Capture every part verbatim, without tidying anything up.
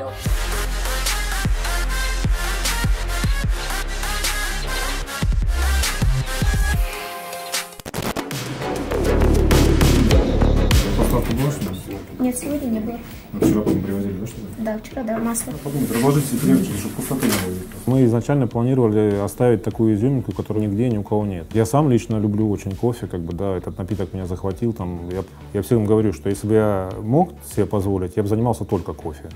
Поставка была, что ли? Нет, сегодня не было. Ну, вчера, по-моему, привозили, да, что ли? Да, вчера, да, масло. Подумайте, разложите крепче, чтобы пустоты не было. Мы изначально планировали оставить такую изюминку, которой нигде ни у кого нет. Я сам лично люблю очень кофе, как бы, да, этот напиток меня захватил. Там, я, я всем говорю, что если бы я мог себе позволить, я бы занимался только кофе.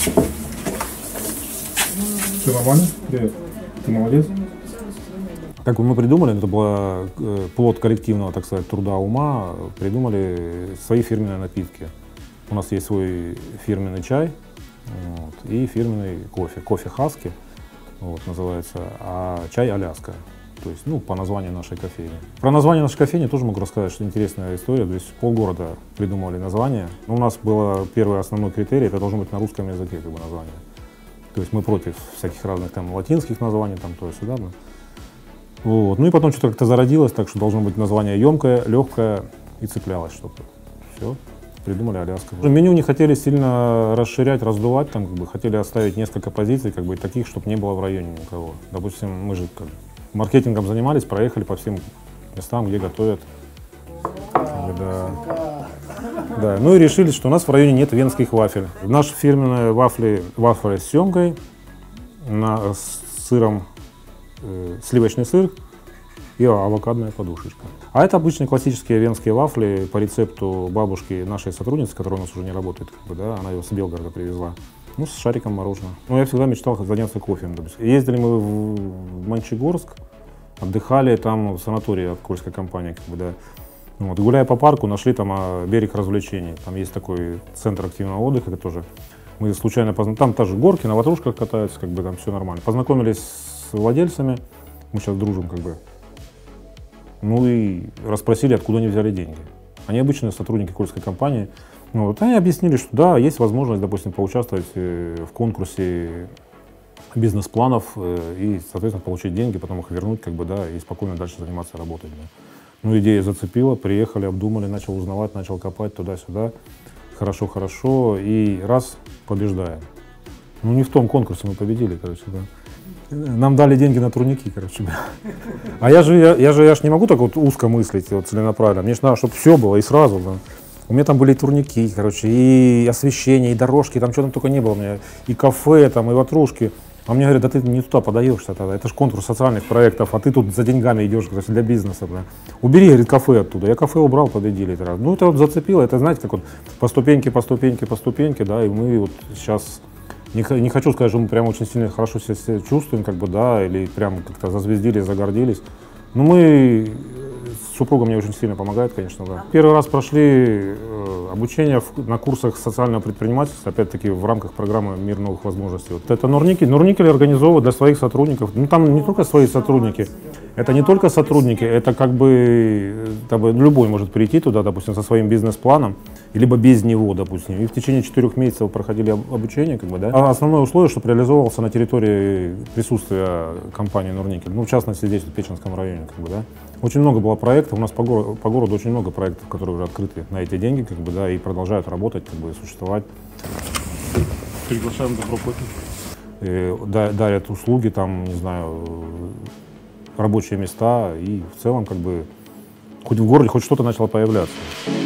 Все нормально? Привет. Ты молодец. Как мы придумали, это был плод коллективного, так сказать, труда ума, придумали свои фирменные напитки. У нас есть свой фирменный чай вот, и фирменный кофе. Кофе хаски вот, называется, а чай Аляска. То есть, ну, по названию нашей кофейни. Про название нашей кофейни тоже могу рассказать, что интересная история. То есть полгорода придумали название. Но у нас был первый основной критерий, это должно быть на русском языке как бы, название. То есть мы против всяких разных там латинских названий, там то-сюда. Да. Вот. Ну и потом что-то как-то зародилось, так что должно быть название емкое, легкое и цеплялось что-то. Все, придумали Аляска. Меню не хотели сильно расширять, раздувать, там, как бы, хотели оставить несколько позиций, как бы, таких, чтобы не было в районе никого. Допустим, мы же как, маркетингом занимались, проехали по всем местам, где готовят. Да. Да. Ну и решили, что у нас в районе нет венских вафель. Наши фирменные вафли, вафли с семгой, на, с сыром, э, сливочный сыр и авокадная подушечка. А это обычные классические венские вафли по рецепту бабушки нашей сотрудницы, которая у нас уже не работает, как бы, да, она его с Белгорода привезла. Ну, с шариком мороженого. Ну, я всегда мечтал заняться кофе. Ездили мы в Мончегорск, отдыхали там в санатории от Кольской компании, как бы, да. Вот, гуляя по парку, нашли там а, берег развлечений. Там есть такой центр активного отдыха, это тоже. Мы случайно познакомились. Там тоже горки, на ватрушках катаются, как бы там все нормально. Познакомились с владельцами, мы сейчас дружим, как бы. Ну и расспросили, откуда они взяли деньги. Они обычные сотрудники Кольской компании. Ну, вот, они объяснили, что да, есть возможность, допустим, поучаствовать в конкурсе бизнес-планов и, соответственно, получить деньги, потом их вернуть, как бы, да, и спокойно дальше заниматься работой. Да. Ну, идея зацепила, приехали, обдумали, начал узнавать, начал копать туда-сюда. Хорошо, хорошо, и раз, побеждаем. Ну, не в том конкурсе мы победили, короче, да. Нам дали деньги на турники, короче. А я же, я, я же, я ж не могу так вот узко мыслить, вот, целенаправленно. Мне же надо, чтобы все было и сразу. Да. У меня там были и турники, короче, и освещение, и дорожки, там что там только не было у меня, и кафе, там, и ватрушки. А мне говорят, да ты не туда подаешься тогда, это же конкурс социальных проектов, а ты тут за деньгами идешь, короче, для бизнеса. Бля. Убери, говорит, кафе оттуда. Я кафе убрал, победили. Это раз. Ну, это вот зацепило, это, знаете, как вот по ступеньке, по ступеньке, по ступеньке, да, и мы вот сейчас, не, не хочу сказать, что мы прям очень сильно хорошо себя чувствуем, как бы, да, или прям как-то зазвездились, загордились. Но мы, супруга мне очень сильно помогает, конечно, да. Первый раз прошли э, обучение в, на курсах социального предпринимательства, опять-таки в рамках программы «Мир новых возможностей». Вот это Норникель. Норникель организовывает для своих сотрудников, ну там не только свои сотрудники, это не только сотрудники, это как бы, как бы любой может прийти туда, допустим, со своим бизнес-планом, либо без него, допустим. И в течение четырех месяцев проходили обучение, как бы, да. А основное условие, чтобы реализовывался на территории присутствия компании Норникель, ну в частности здесь, в Печенском районе, как бы, да. Очень много было проектов, у нас по городу, по городу очень много проектов, которые уже открыты на эти деньги, как бы, да, и продолжают работать, как бы, и существовать. Приглашаем добро кофе. И дарят услуги, там, не знаю, рабочие места, и в целом, как бы, хоть в городе хоть что-то начало появляться.